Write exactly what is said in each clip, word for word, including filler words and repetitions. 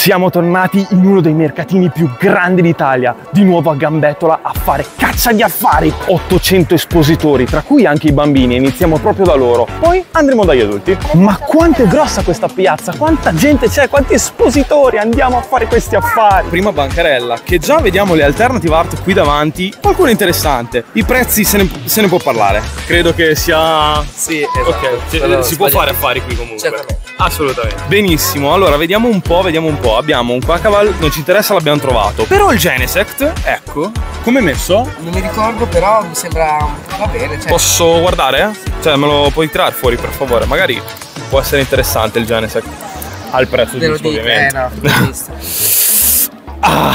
Siamo tornati in uno dei mercatini più grandi d'Italia, di nuovo a Gambettola a fare caccia di affari. ottocento espositori, tra cui anche i bambini, iniziamo proprio da loro, poi andremo dagli adulti. Ma quanto è grossa questa piazza, quanta gente c'è, quanti espositori, andiamo a fare questi affari. Prima bancarella, che già vediamo le alternative art qui davanti, qualcuno interessante. I prezzi se ne, se ne può parlare, credo che sia... Sì, esatto. Ok, si, Allora, si può fare affari qui comunque. Certamente. Assolutamente. Benissimo, allora vediamo un po', vediamo un po'. Abbiamo un Quacaval, non ci interessa, l'abbiamo trovato. Però il Genesect, ecco, come è messo? Non mi ricordo, però mi sembra... va bene, cioè... Posso guardare? Cioè, me lo puoi tirare fuori per favore? Magari può essere interessante il Genesect. Al prezzo Te lo giusto, dico, ovviamente. eh no, visto. Ah,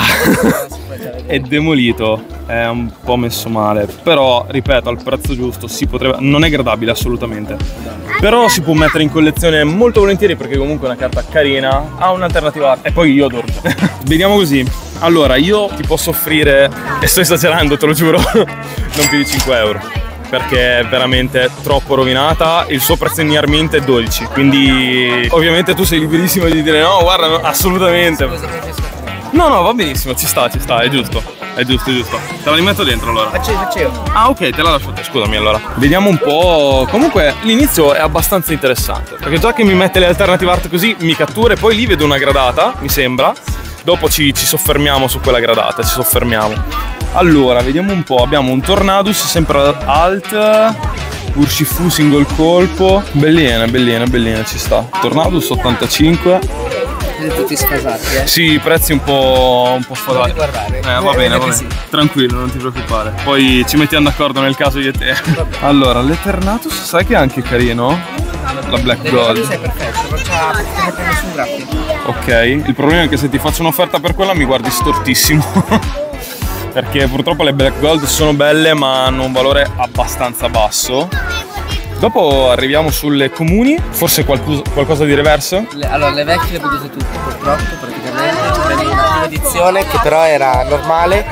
è demolito, è un po' messo male, però ripeto, al prezzo giusto si potrebbe, non è gradabile assolutamente, però si può mettere in collezione molto volentieri perché comunque è una carta carina, ha un'alternativa e poi io adoro. Vediamo così. Allora io ti posso offrire, e sto esagerando te lo giuro, non più di cinque euro, perché è veramente troppo rovinata. Il suo prezzo in Near Mint è dodici, quindi ovviamente tu sei liberissimo di dire no, guarda, no, assolutamente. No, no, va benissimo, ci sta, ci sta, è giusto, è giusto, è giusto. Te la rimetto dentro allora. Faccio, faccio io. Ah, ok, te la lascio te, scusami allora. Vediamo un po'. Comunque l'inizio è abbastanza interessante, perché già che mi mette le alternative art così mi cattura e poi lì vedo una gradata, mi sembra. Dopo ci, ci soffermiamo su quella gradata, ci soffermiamo. Allora, vediamo un po', abbiamo un Tornadus, sempre alt. Urshifu single colpo. Bellina, bellina, bellina, ci sta. Tornadus ottantacinque. Tutti sfasati, eh? Sì, i prezzi un po', un po' sfasati. Non ti guardare. Eh, va bene, va bene. Sì. Tranquillo, non ti preoccupare. Poi ci mettiamo d'accordo nel caso io e te. Allora, l'Eternatus, sai che è anche carino? La Black Gold. L'Eternatus è perfetto, non c'ha nessun graffio. Ok, il problema è che se ti faccio un'offerta per quella mi guardi stortissimo. Perché purtroppo le Black Gold sono belle ma hanno un valore abbastanza basso. Dopo arriviamo sulle comuni, forse qualcosa, qualcosa di reverso? Le, allora, le vecchie le ho vedute tutte, purtroppo, praticamente. C'è una prima edizione che però era normale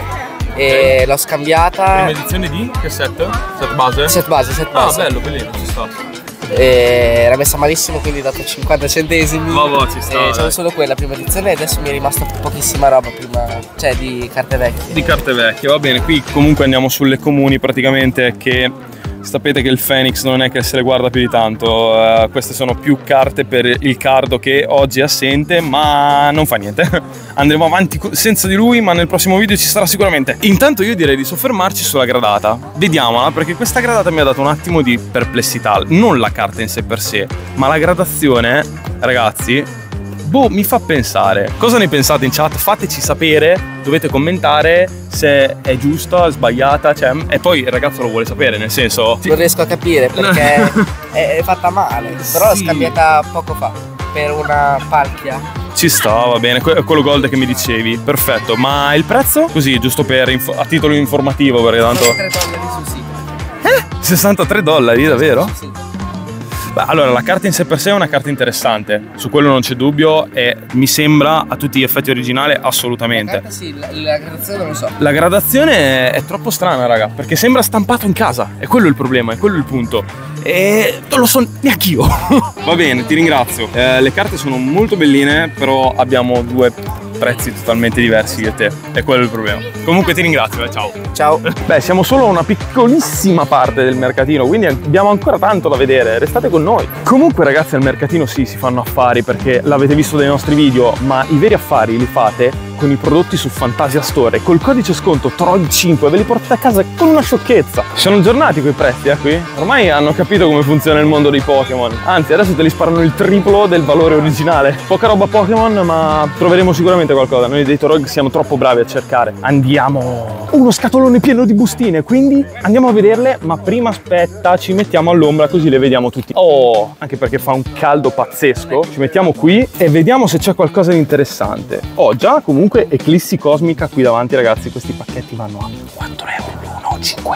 e okay. L'ho scambiata. Prima edizione di? Che set? Set base? Set base, set base. Ah, bello, bellino, ci sta. E era messa malissimo, quindi ho dato cinquanta centesimi. Va, va, ci sta. C'avevo solo quella prima edizione e adesso mi è rimasta pochissima roba prima, cioè di carte vecchie. Di carte vecchie, va bene. Qui comunque andiamo sulle comuni praticamente che... Sapete che il Phoenix non è che se le guarda più di tanto, uh, queste sono più carte per il cardo che oggi è assente, ma non fa niente. Andremo avanti senza di lui, ma nel prossimo video ci sarà sicuramente. Intanto io direi di soffermarci sulla gradata. Vediamola, perché questa gradata mi ha dato un attimo di perplessità. Non la carta in sé per sé, ma la gradazione, ragazzi, boh, mi fa pensare. Cosa ne pensate in chat? Fateci sapere, dovete commentare se è giusta, sbagliata, cioè, e poi il ragazzo lo vuole sapere, nel senso... Non riesco a capire perché è fatta male, però sì. L'ho scambiata poco fa per una palchia. Ci sta, va bene, quello gold che mi dicevi, perfetto. Ma il prezzo? Così, giusto per a titolo informativo, perché tanto... sessantatré dollari sul sito. Eh? sessantatré dollari, davvero? Sì. Beh, allora, la carta in sé per sé è una carta interessante, su quello non c'è dubbio e mi sembra a tutti gli effetti originale assolutamente. La carta sì, la, la gradazione non lo so. La gradazione è, è troppo strana, raga, perché sembra stampato in casa, è quello il problema, è quello il punto. E non lo so neanche io. Va bene, ti ringrazio. Eh, le carte sono molto belline, però abbiamo due prezzi totalmente diversi io e te, è quello il problema. Comunque ti ringrazio, eh, ciao. Ciao. Beh, siamo solo una piccolissima parte del mercatino, quindi abbiamo ancora tanto da vedere, restate con noi. Comunque ragazzi, al mercatino sì, si fanno affari perché l'avete visto dai nostri video, ma i veri affari li fate con i prodotti su Fantasia Store. Col codice sconto Troll cinque ve li portate a casa con una sciocchezza. Si sono aggiornati quei prezzi, eh, qui? Ormai hanno capito come funziona il mondo dei Pokémon. Anzi, adesso te li sparano il triplo del valore originale. Poca roba Pokémon, ma troveremo sicuramente qualcosa. Noi dei Torog siamo troppo bravi a cercare. Andiamo! Uno scatolone pieno di bustine, quindi andiamo a vederle, ma prima aspetta, ci mettiamo all'ombra così le vediamo tutti. Oh, anche perché fa un caldo pazzesco. Ci mettiamo qui e vediamo se c'è qualcosa di interessante. Oh, già comunque Eclissi Cosmica qui davanti, ragazzi. Questi pacchetti vanno a quattro euro l'uno, cinque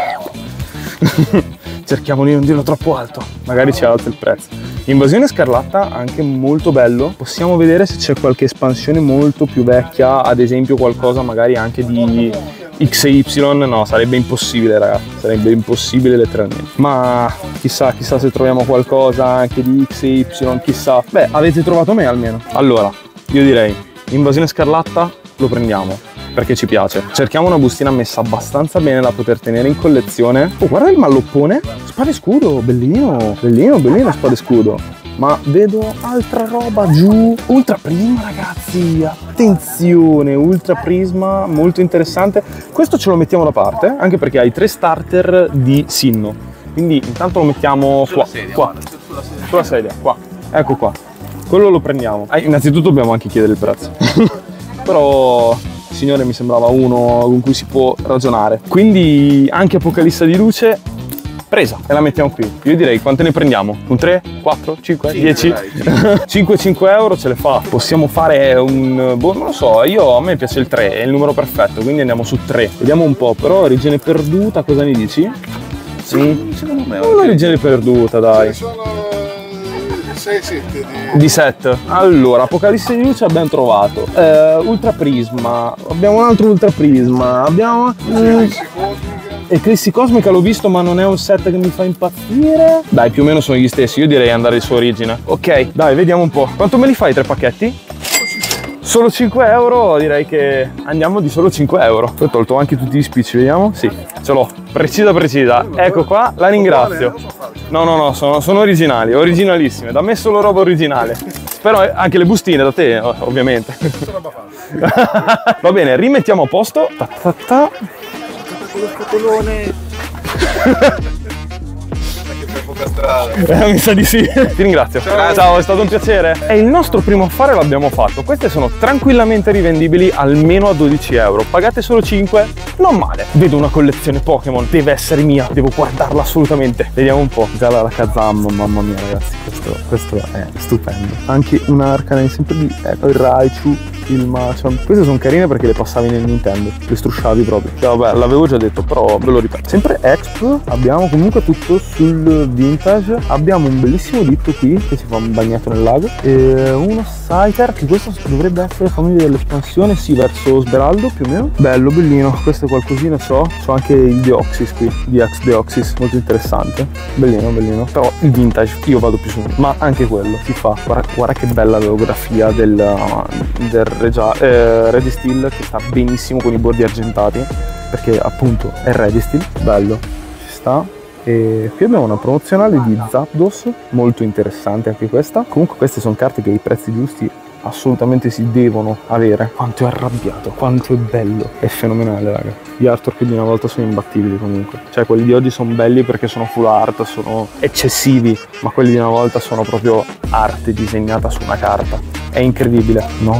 euro. Cerchiamo di non dirlo troppo alto, magari ci alza il prezzo. Invasione Scarlatta, anche molto bello. Possiamo vedere se c'è qualche espansione molto più vecchia, ad esempio qualcosa magari anche di X e Y. No, sarebbe impossibile, ragazzi, sarebbe impossibile letteralmente. Ma chissà, chissà se troviamo qualcosa anche di X e Y, chissà. Beh, avete trovato me almeno. Allora, io direi Invasione Scarlatta lo prendiamo perché ci piace. Cerchiamo una bustina messa abbastanza bene da poter tenere in collezione. Oh, guarda il malloppone, spada e scudo, bellino, bellino, bellino spada e scudo. Ma vedo altra roba giù. Ultra Prisma, ragazzi, attenzione, Ultra Prisma, molto interessante. Questo ce lo mettiamo da parte, anche perché hai tre starter di Sinnoh. Quindi intanto lo mettiamo qua, sedia, qua, sulla sedia. sulla sedia, qua. Ecco qua. Quello lo prendiamo. Ah, innanzitutto dobbiamo anche chiedere il prezzo. Però il signore mi sembrava uno con cui si può ragionare. Quindi anche Apocalissa di Luce presa e la mettiamo qui. Io direi quante ne prendiamo? Un tre, quattro, cinque, dieci? cinque cinque euro ce le fa. Possiamo fare un... boh, non lo so, io a me piace il tre, è il numero perfetto, quindi andiamo su tre. Vediamo un po', però origine perduta, cosa ne dici? Sì, secondo me è un'origine perduta, dai. Sono sei sette di... di set. Allora, Apocalisse di Luce abbiamo trovato. Eh, Ultra Prisma, abbiamo un altro Ultra Prisma, abbiamo... Mm, Eclissi Cosmica l'ho visto, ma non è un set che mi fa impazzire. Dai, più o meno sono gli stessi, io direi andare su origine. Ok, dai, vediamo un po'. Quanto me li fai tre pacchetti? Solo cinque euro, direi che andiamo di solo cinque euro. Poi ho tolto anche tutti gli spicci, vediamo? Sì, ce l'ho, precisa precisa. Ecco qua, la ringrazio. No, no, no, sono, sono originali, originalissime. Da me solo roba originale. Spero anche le bustine da te, ovviamente. Va bene, rimettiamo a posto. Ta ta ta. Lo scatolone. Eh, mi sa di sì. Ti ringrazio. Ciao. Ciao, è stato un piacere. E il nostro primo affare l'abbiamo fatto. Queste sono tranquillamente rivendibili almeno a dodici euro. Pagate solo cinque? Non male. Vedo una collezione Pokémon, deve essere mia, devo guardarla assolutamente. Vediamo un po'. Già la Alakazam, mamma mia ragazzi, questo, questo è stupendo. Anche un Arcanine, sempre di ecco, il Raichu, il Machamp. Queste sono carine perché le passavi nel Nintendo, le strusciavi proprio. Cioè, vabbè, l'avevo già detto, però ve lo ripeto. Sempre Exp, abbiamo comunque tutto sul vintage. Abbiamo un bellissimo ditto qui che si fa un bagnetto nel lago e uno Scyther, che questo dovrebbe essere famiglia dell'espansione, sì, verso Smeraldo più o meno. Bello, bellino, questo qualcosina so. So anche il Deoxys qui, D X Deoxys, molto interessante. Bellino, bellino. Però il vintage io vado più su, ma anche quello si fa. Guarda, guarda che bella l'olografia del, del Regia, eh, Redisteel, che sta benissimo con i bordi argentati, perché appunto è Redisteel, bello, ci sta. E qui abbiamo una promozionale di Zapdos, molto interessante anche questa. Comunque queste sono carte che ai prezzi giusti assolutamente si devono avere. Quanto è arrabbiato, quanto è bello, è fenomenale raga. Gli artwork di una volta sono imbattibili comunque, cioè quelli di oggi sono belli perché sono full art, sono eccessivi, ma quelli di una volta sono proprio arte disegnata su una carta, è incredibile. No,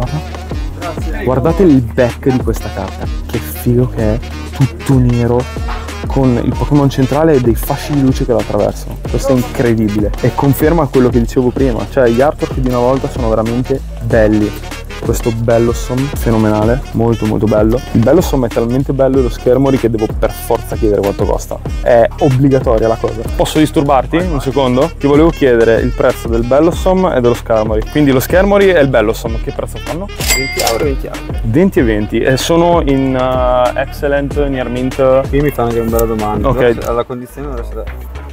guarda. Guardate il back di questa carta, che figo che è, tutto nero con il Pokémon centrale e dei fasci di luce che lo attraversano. Questo è incredibile e conferma quello che dicevo prima, cioè gli artwork di una volta sono veramente belli. Questo Bellossom fenomenale, molto molto bello. Il Bellossom è talmente bello lo Schermori che devo per forza chiedere quanto costa, è obbligatoria la cosa. Posso disturbarti un secondo? Ti volevo chiedere il prezzo del Bellossom e dello Schermori. Quindi lo Schermori e il Bellossom che prezzo fanno? venti euro, venti euro. venti e venti e sono in uh, Excellent, Near Mint. Qui mi fa anche una bella domanda. Ok, alla condizione dovreste...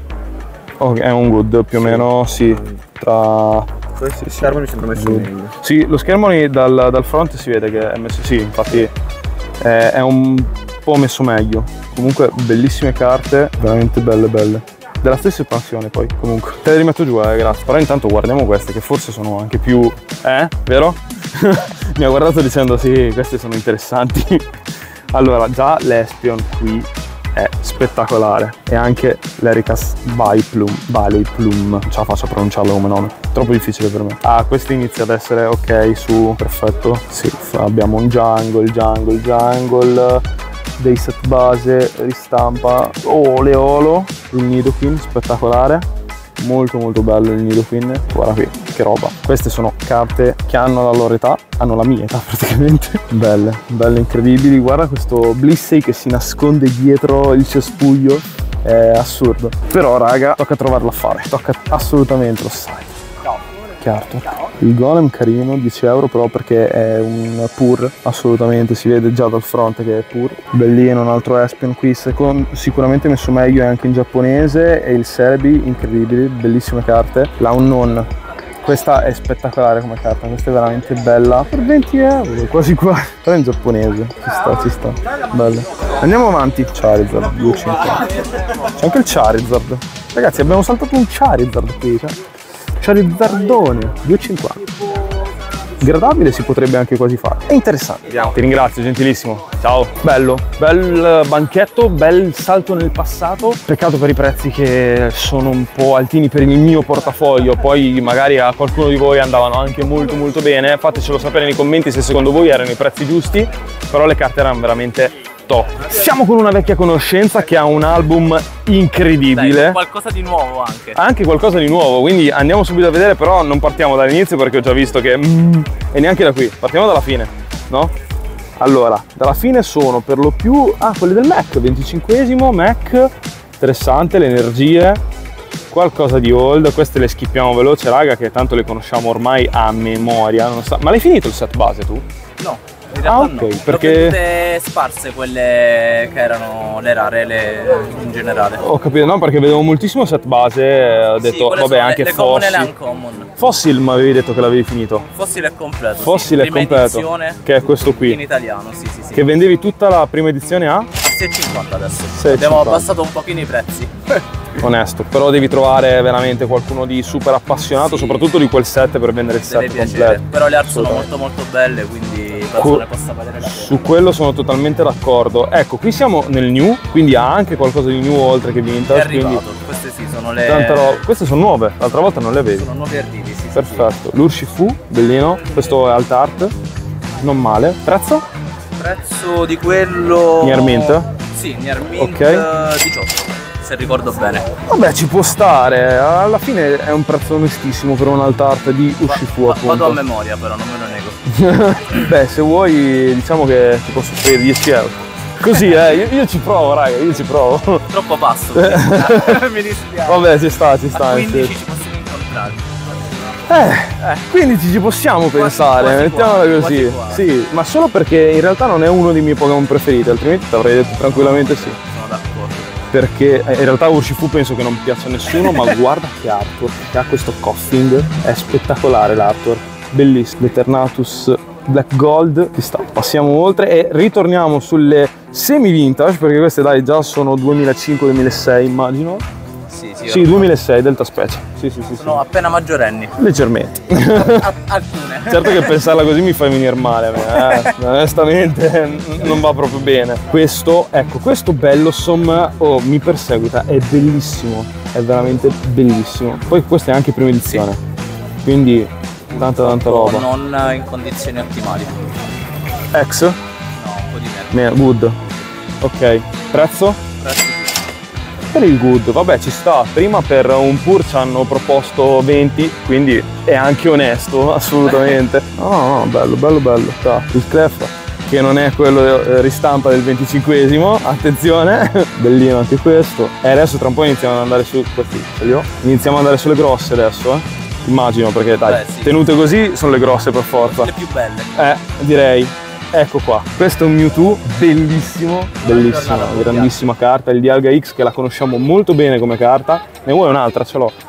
ok, è un good più o sì. meno, sì, tra... Questi schermi mi sembra messo meglio. Sì, lo schermo dal, dal fronte si vede che è messo, sì, infatti è, è un po' messo meglio. Comunque bellissime carte, veramente belle belle. Della stessa espansione poi, comunque. Te le rimetto giù, eh, grazie. Però intanto guardiamo queste che forse sono anche più... Eh? Vero? Mi ha guardato dicendo sì, queste sono interessanti. Allora, già l'Espion qui è spettacolare e anche l'Ericas Vileplume, Vileplume, non ce la faccio a pronunciarlo come nome, troppo difficile per me. Ah, questo inizia ad essere ok, su, perfetto. Sì, abbiamo un jungle, jungle, jungle, dei set base, ristampa, oh, Leolo, il Nidoqueen, spettacolare. Molto molto bello il Nidoqueen, guarda qui, che roba. Queste sono carte che hanno la loro età, hanno la mia età praticamente. Belle, belle, incredibili. Guarda questo Blissey che si nasconde dietro il cespuglio, è assurdo. Però raga, tocca trovarlo a fare, tocca assolutamente, lo sai. Che artwork. Il Golem carino, dieci euro però perché è un pur, assolutamente, si vede già dal fronte che è pur. Bellino, un altro Espion qui, secondo, sicuramente messo meglio anche in giapponese, e il Celebi, incredibili, bellissime carte. La Unknown, Questa è spettacolare come carta, questa è veramente bella. Per venti euro, quasi qua. Però in giapponese, ci sta, ci sta. Bello. Andiamo avanti. Charizard, due e cinquanta. C'è anche il Charizard. Ragazzi, abbiamo saltato un Charizard qui, cioè. Charizardone, due e cinquanta. Gradabile si potrebbe anche quasi fare. È interessante. Ti ringrazio, gentilissimo. Ciao. Bello, bel banchetto, bel salto nel passato. Peccato per i prezzi che sono un po' altini per il mio portafoglio. Poi magari a qualcuno di voi andavano anche molto molto bene. Fatecelo sapere nei commenti se secondo voi erano i prezzi giusti. Però le carte erano veramente top. Siamo con una vecchia conoscenza che ha un album incredibile. Dai, qualcosa di nuovo anche. Anche qualcosa di nuovo, quindi andiamo subito a vedere, però non partiamo dall'inizio perché ho già visto che... Mm, e neanche da qui, partiamo dalla fine, no? Allora, dalla fine sono per lo più... Ah, quelle del Mac, venticinquesimo, Mac, interessante, le energie, qualcosa di old, queste le skippiamo veloce raga, che tanto le conosciamo ormai a memoria. Non sta... Ma l'hai finito il set base tu? No. In realtà ah, ok, no. perché... Le ho vedute sparse quelle che erano le rare, le in generale. Ho capito, no, perché vedevo moltissimo set base, ho detto, sì, vabbè, anche le, le Fossil. common e le uncommon. Fossil mi avevi detto che l'avevi finito. Fossil è completo. Fossil sì. è completo, che è questo qui. In italiano, sì, sì, sì. Che vendevi tutta la prima edizione a? A sei e cinquanta adesso. sei e cinquanta. Abbiamo abbassato un pochino i prezzi. Onesto, però devi trovare veramente qualcuno di super appassionato, sì, soprattutto di quel set per vendere il set completo. Però le art sono molto molto belle, quindi penso ne possa valere la pena. Su quello sono totalmente d'accordo. Ecco, qui siamo nel new, quindi ha anche qualcosa di new oltre che vintage. È arrivato, quindi... queste sì, sono le... Queste sono nuove, l'altra volta non le avevi. Sono nuovi arrivi, sì. Perfetto, sì. L'Urshifu, bellino, questo è alt art, non male. Prezzo? Prezzo di quello... Near Mint? Sì, Near Mint okay. diciotto. Se ricordo bene. Vabbè, ci può stare, alla fine è un prezzo onestissimo per un alt art di Urshifu, Va, appunto. Vado a memoria però, non me lo nego. Beh, se vuoi diciamo che ti posso offrire dieci euro. Così, eh, io, io ci provo, raga, io ci provo. Troppo basso. Mi dispiace. Vabbè, ci sta, ci sta. A quindici ci possiamo incontrare. Eh, eh, quindici ci possiamo quasi, pensare, quasi mettiamola qua, così. Sì, ma solo perché in realtà non è uno dei miei Pokémon preferiti, altrimenti ti avrei detto tranquillamente sì. Sono d'accordo. Perché in realtà Urshifu penso che non piaccia a nessuno, ma guarda che artwork, che ha questo coughing, è spettacolare l'artwork, bellissimo, l'Eternatus Black Gold, ci sta. Passiamo oltre e ritorniamo sulle semi vintage, perché queste dai già sono duemilacinque duemilasei immagino. Sì, sì, sì duemilasei, Delta Specie. Sì, sì, sì, sono sì. appena maggiorenni. Leggermente. Alcune. Certo che pensarla così mi fa venire male a me, eh. Onestamente non va proprio bene. Questo, ecco, questo Bellossom, oh, mi perseguita, è bellissimo, è veramente bellissimo. Poi questa è anche prima edizione, sì. Quindi tanta tanta roba. Non in condizioni ottimali. Ex? No, un po' di meno. Good. Ok, prezzo? Prezzo. Per il good, vabbè ci sta, prima per un pur ci hanno proposto venti, quindi è anche onesto, assolutamente. No, no, no, bello, bello, bello. Sta. Il Clef, che non è quello eh, ristampa del venticinquesimo, attenzione, bellino anche questo. E adesso tra un po' iniziamo ad andare su, questi ce li ho, iniziamo ad andare sulle grosse adesso, eh. Immagino, perché dai, Beh, sì. tenute così sono le grosse per forza. Le più belle. Eh, direi. Ecco qua, questo è un Mewtwo bellissimo, bellissima, grandissima carta, il Dialga X che la conosciamo molto bene come carta. Ne vuoi un'altra? Ce l'ho.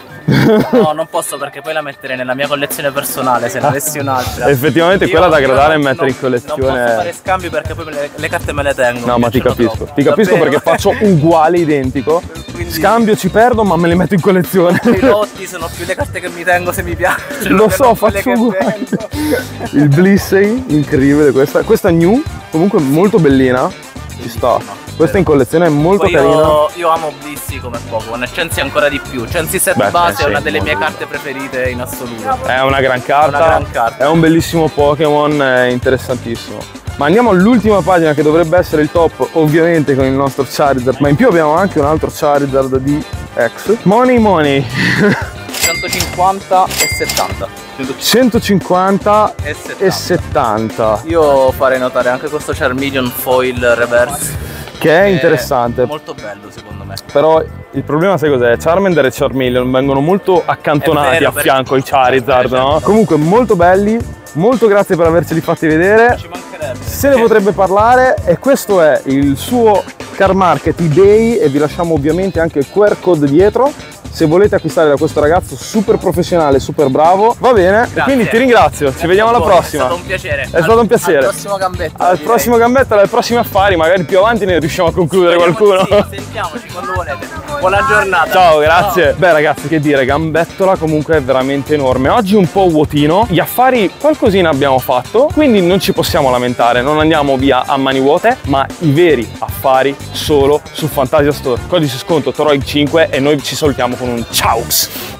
No, non posso perché poi la metterei nella mia collezione personale se ne avessi un'altra. Effettivamente io, quella da gradare e non, mettere non, in collezione. Non posso fare scambi perché poi le, le carte me le tengo. No, ma ti capisco, troppo. ti capisco Davvero? Perché faccio uguale, identico. Quindi... Scambio, ci perdo, ma me le metto in collezione. I lotti sono più le carte che mi tengo se mi piace. Lo so, faccio uguale. Il Blissey, incredibile questa. Questa new, comunque molto bellina. Ci sta. Questa in collezione è molto Poi carina. Io, io amo Blissey come Pokémon e Chansey ancora di più. Chansey set Beh, base Chansey è una delle mie molto. carte preferite in assoluto. È una gran carta, una gran carta. È un bellissimo Pokémon, è interessantissimo. Ma andiamo all'ultima pagina che dovrebbe essere il top, ovviamente con il nostro Charizard, ma in più abbiamo anche un altro Charizard di X. Money Money. centocinquanta e settanta. centocinquanta e settanta. E settanta. Io farei notare anche questo Charmeleon foil reverse. Che è interessante. È molto bello secondo me. Però il problema sai cos'è? Charmander e Charmeleon vengono molto accantonati vero, a fianco ai Charizard, no? Certo. Comunque molto belli, molto grazie per averceli fatti vedere. Ci mancherebbe. Se ne potrebbe parlare e questo è il suo car market eBay e vi lasciamo ovviamente anche il Q R code dietro. se volete acquistare da questo ragazzo super professionale, super bravo. Va bene, Grazie. quindi ti ringrazio, ci vediamo alla prossima. È stato un piacere. È stato un piacere. Al prossimo gambetto. Al direi. prossimo gambetto, ai prossimi affari, magari più avanti ne riusciamo a concludere Speriamo qualcuno. di sì, sentiamoci quando volete. Buona giornata. Ciao, grazie. Beh ragazzi, che dire, gambettola comunque è veramente enorme. Oggi un po' vuotino, gli affari qualcosina abbiamo fatto, quindi non ci possiamo lamentare, non andiamo via a mani vuote, ma i veri affari solo su Fantasia Store. Codice sconto T O R O I cinque e noi ci salutiamo con un ciao!